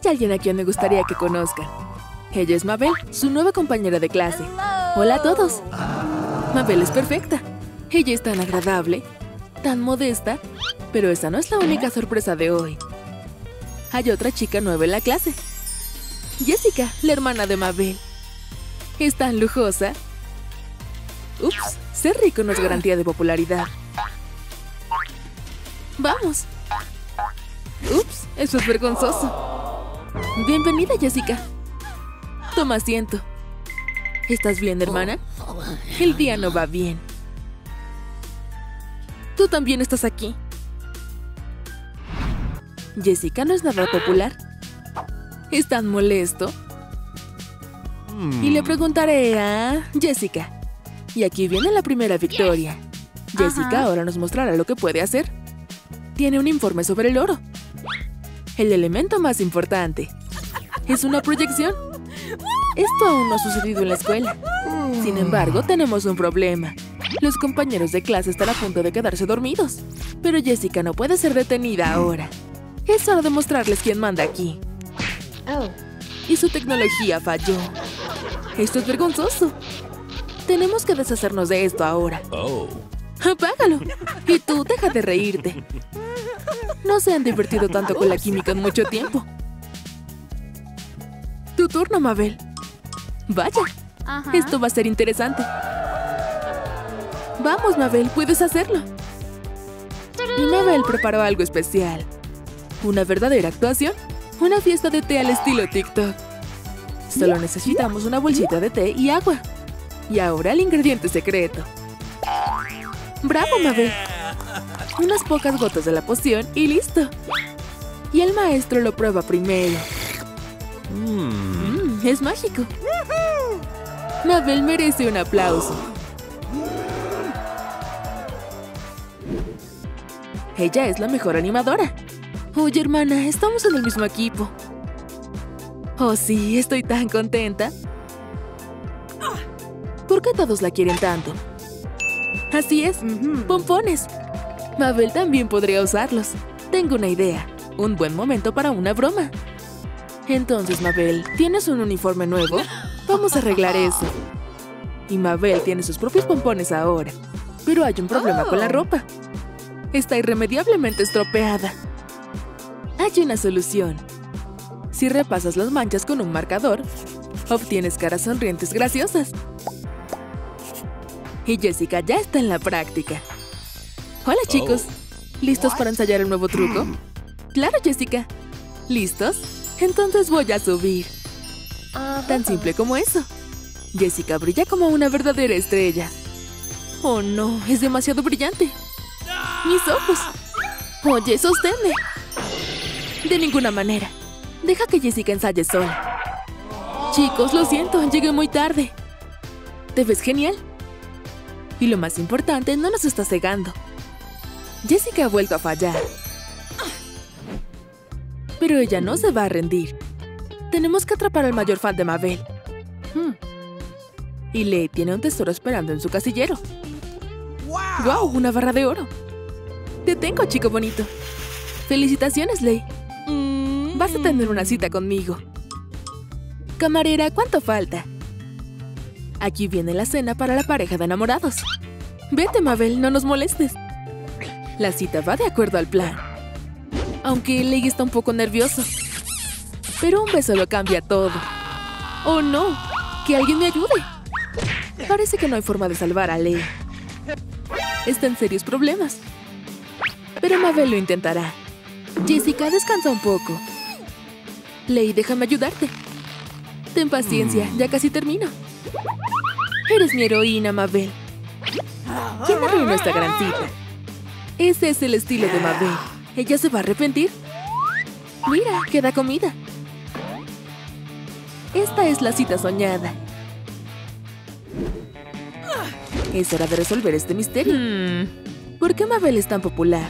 alguien a quien me gustaría que conozcan. Ella es Mabel, su nueva compañera de clase. Hola a todos. Mabel es perfecta. Ella es tan agradable, tan modesta, pero esa no es la única sorpresa de hoy. Hay otra chica nueva en la clase. Jessica, la hermana de Mabel. Es tan lujosa. Ups, ser rico no es garantía de popularidad. ¡Vamos! Ups, eso es vergonzoso. Bienvenida, Jessica. Toma asiento. ¿Estás bien, hermana? El día no va bien. Tú también estás aquí. Jessica no es nada popular. ¿Es tan molesto? Y le preguntaré a Jessica. Y aquí viene la primera victoria. Jessica ahora nos mostrará lo que puede hacer. Tiene un informe sobre el oro. El elemento más importante. Es una proyección. Esto aún no ha sucedido en la escuela. Sin embargo, tenemos un problema. Los compañeros de clase están a punto de quedarse dormidos. Pero Jessica no puede ser detenida ahora. Es hora de mostrarles quién manda aquí. Y su tecnología falló. Esto es vergonzoso. Tenemos que deshacernos de esto ahora. ¡Apágalo! Y tú, deja de reírte. No se han divertido tanto con la química en mucho tiempo. Tu turno, Mabel. Vaya, esto va a ser interesante. Vamos, Mabel, puedes hacerlo. Y Mabel preparó algo especial. Una verdadera actuación. Una fiesta de té al estilo TikTok. Solo necesitamos una bolsita de té y agua. Y ahora el ingrediente secreto. ¡Bravo, Mabel! Unas pocas gotas de la poción y listo. Y el maestro lo prueba primero. Es mágico. Mabel merece un aplauso. Ella es la mejor animadora. Oye, hermana, estamos en el mismo equipo. Oh, sí, estoy tan contenta. ¿Por qué todos la quieren tanto? Así es, pompones. Mabel también podría usarlos. Tengo una idea. Un buen momento para una broma. Entonces, Mabel, ¿tienes un uniforme nuevo? Vamos a arreglar eso. Y Mabel tiene sus propios pompones ahora. Pero hay un problema con la ropa. Está irremediablemente estropeada. Hay una solución. Si repasas las manchas con un marcador, obtienes caras sonrientes graciosas. Y Jessica ya está en la práctica. Hola, chicos. ¿Listos para ensayar el nuevo truco? Claro, Jessica. ¿Listos? Entonces voy a subir. Tan simple como eso. Jessica brilla como una verdadera estrella. Oh, no, es demasiado brillante. ¡Mis ojos! Oye, sosténme. De ninguna manera. Deja que Jessica ensaye sola. Chicos, lo siento, llegué muy tarde. Te ves genial. Y lo más importante, no nos está cegando. Jessica ha vuelto a fallar. Pero ella no se va a rendir. Tenemos que atrapar al mayor fan de Mabel. Y Lei tiene un tesoro esperando en su casillero. ¡Wow! Una barra de oro. Te tengo, chico bonito. Felicitaciones, Lei. Vas a tener una cita conmigo. Camarera, ¿cuánto falta? Aquí viene la cena para la pareja de enamorados. Vete, Mabel, no nos molestes. La cita va de acuerdo al plan. Aunque Lei está un poco nervioso. Pero un beso lo cambia todo. ¡Oh, no! ¡Que alguien me ayude! Parece que no hay forma de salvar a Lei. Está en serios problemas. Pero Mabel lo intentará. Jessica, descansa un poco. Lei, déjame ayudarte. Ten paciencia, ya casi termino. Eres mi heroína, Mabel. ¿Quién arruinó esta gran cita? Ese es el estilo de Mabel. ¿Ella se va a arrepentir? Mira, queda comida. Esta es la cita soñada. Es hora de resolver este misterio. ¿Por qué Mabel es tan popular?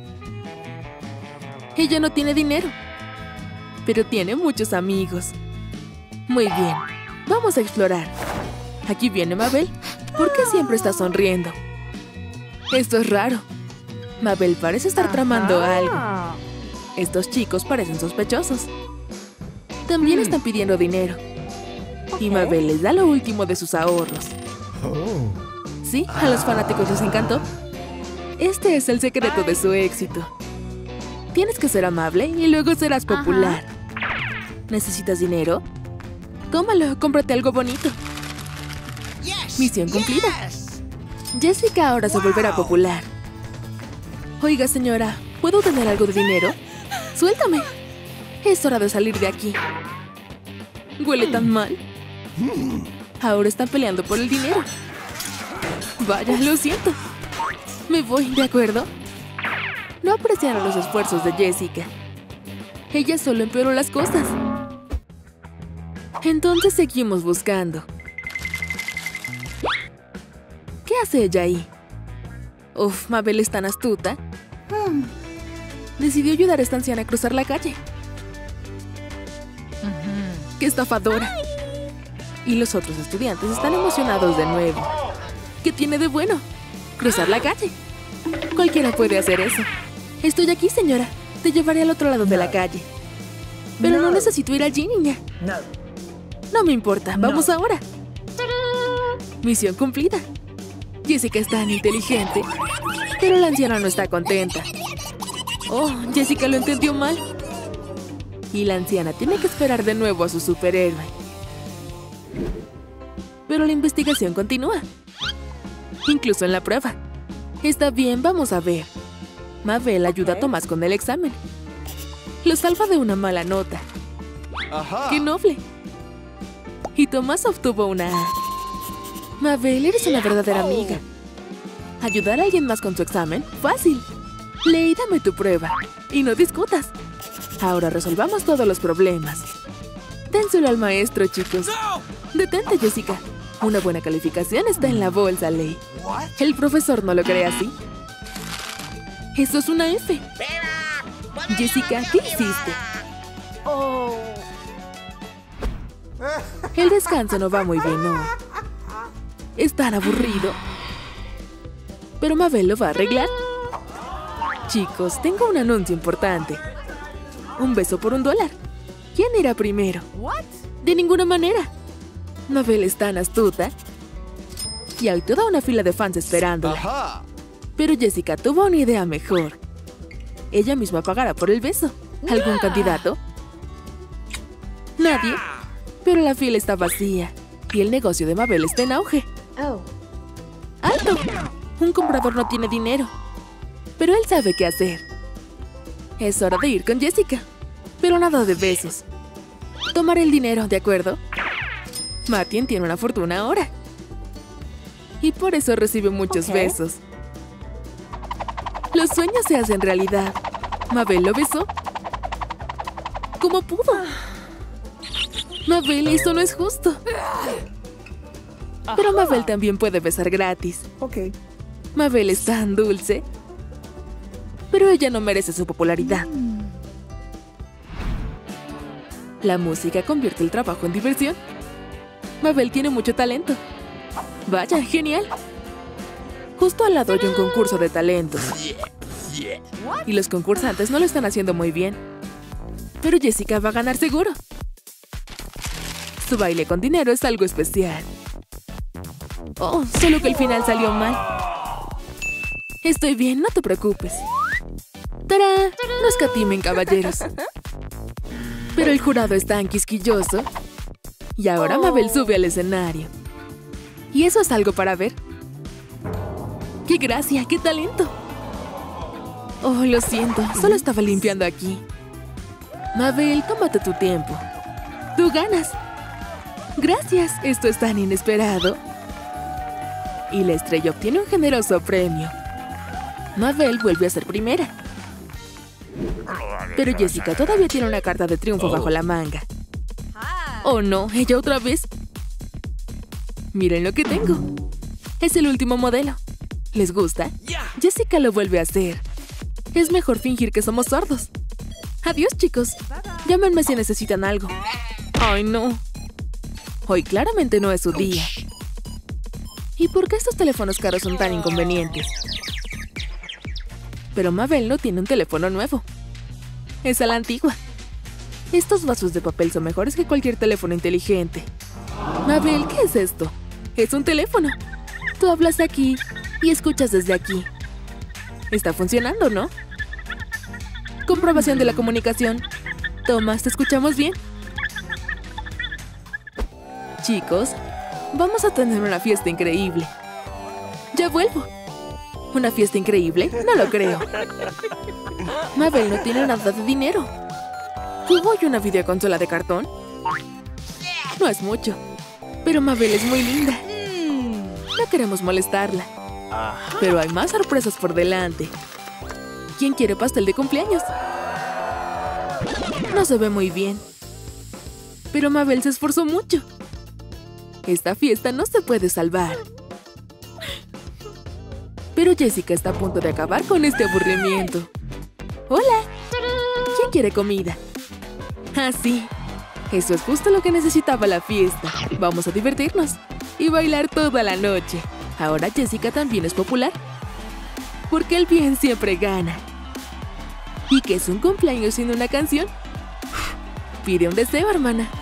Ella no tiene dinero, pero tiene muchos amigos. Muy bien, vamos a explorar. Aquí viene Mabel. ¿Por qué siempre está sonriendo? Esto es raro. Mabel parece estar tramando algo. Estos chicos parecen sospechosos. También están pidiendo dinero. Y Mabel les da lo último de sus ahorros. Sí, a los fanáticos les encantó. Este es el secreto de su éxito. Tienes que ser amable y luego serás popular. ¿Necesitas dinero? Tómalo, cómprate algo bonito. Misión cumplida. Jessica ahora se volverá popular. Oiga, señora, ¿puedo tener algo de dinero? ¡Suéltame! Es hora de salir de aquí. Huele tan mal. Ahora están peleando por el dinero. Vaya, lo siento. Me voy, ¿de acuerdo? No apreciaron los esfuerzos de Jessica. Ella solo empeoró las cosas. Entonces seguimos buscando. ¿Qué hace ella ahí? Uf, Mabel es tan astuta. Decidió ayudar a esta anciana a cruzar la calle. ¡Qué estafadora! Y los otros estudiantes están emocionados de nuevo. ¿Qué tiene de bueno? Cruzar la calle. Cualquiera puede hacer eso. Estoy aquí, señora. Te llevaré al otro lado de la calle. Pero no necesito ir allí, niña. No me importa. Vamos ahora. Misión cumplida. Jessica es tan inteligente, pero la anciana no está contenta. Oh, Jessica lo entendió mal. Y la anciana tiene que esperar de nuevo a su superhéroe. Pero la investigación continúa. Incluso en la prueba. Está bien, vamos a ver. Mabel ayuda a Tomás con el examen. Lo salva de una mala nota. ¡Qué noble! Y Tomás obtuvo una A. Mabel, eres una verdadera amiga. ¿Ayudar a alguien más con su examen? ¡Fácil! Lee y dame tu prueba. Y no discutas. Ahora resolvamos todos los problemas. Dénselo al maestro, chicos. Detente, Jessica. Una buena calificación está en la bolsa, Ley. El profesor no lo cree así. Eso es una F. Jessica, ¿qué hiciste? El descanso no va muy bien hoy. Es tan aburrido. Pero Mabel lo va a arreglar. Chicos, tengo un anuncio importante. Un beso por $1. ¿Quién irá primero? De ninguna manera. Mabel es tan astuta. Y hay toda una fila de fans esperándola. Pero Jessica tuvo una idea mejor. Ella misma pagará por el beso. ¿Algún candidato? Nadie. Pero la fila está vacía. Y el negocio de Mabel está en auge. ¡Alto! Un comprador no tiene dinero. Pero él sabe qué hacer. Es hora de ir con Jessica. Pero nada de besos. Tomaré el dinero, ¿de acuerdo? Martin tiene una fortuna ahora. Y por eso recibe muchos besos. Los sueños se hacen realidad. Mabel lo besó. ¿Cómo pudo? Mabel, eso no es justo. Pero Mabel también puede besar gratis. Mabel es tan dulce. Pero ella no merece su popularidad. La música convierte el trabajo en diversión. Mabel tiene mucho talento. Vaya, genial. Justo al lado hay un concurso de talentos. Y los concursantes no lo están haciendo muy bien. Pero Jessica va a ganar seguro. Su baile con dinero es algo especial. Oh, solo que el final salió mal. Estoy bien, no te preocupes. ¡Tarán! No escatimen, caballeros. Pero el jurado es tan quisquilloso. Y ahora Mabel sube al escenario. Y eso es algo para ver. ¡Qué gracia! ¡Qué talento! Oh, lo siento. Solo estaba limpiando aquí. Mabel, tómate tu tiempo. ¡Tú ganas! ¡Gracias! Esto es tan inesperado. Y la estrella obtiene un generoso premio. Mabel vuelve a ser primera. Pero Jessica todavía tiene una carta de triunfo bajo la manga. ¡Oh, no! ¿Ella otra vez? Miren lo que tengo. Es el último modelo. ¿Les gusta? Jessica lo vuelve a hacer. Es mejor fingir que somos sordos. Adiós, chicos. Llámenme si necesitan algo. ¡Ay, no! Hoy claramente no es su día. ¿Y por qué estos teléfonos caros son tan inconvenientes? Pero Mabel no tiene un teléfono nuevo. Es a la antigua. Estos vasos de papel son mejores que cualquier teléfono inteligente. Mabel, ¿qué es esto? Es un teléfono. Tú hablas aquí y escuchas desde aquí. Está funcionando, ¿no? Comprobación de la comunicación. Tomás, ¿te escuchamos bien? Chicos, vamos a tener una fiesta increíble. Ya vuelvo. ¿Una fiesta increíble? No lo creo. Mabel no tiene nada de dinero. ¿Jugó hoy una videoconsola de cartón? No es mucho. Pero Mabel es muy linda. No queremos molestarla. Pero hay más sorpresas por delante. ¿Quién quiere pastel de cumpleaños? No se ve muy bien. Pero Mabel se esforzó mucho. Esta fiesta no se puede salvar. Pero Jessica está a punto de acabar con este aburrimiento. ¡Hola! ¿Quién quiere comida? Ah, sí. Eso es justo lo que necesitaba la fiesta. Vamos a divertirnos y bailar toda la noche. Ahora Jessica también es popular. Porque el bien siempre gana. ¿Y qué es un cumpleaños sin una canción? Pide un deseo, hermana.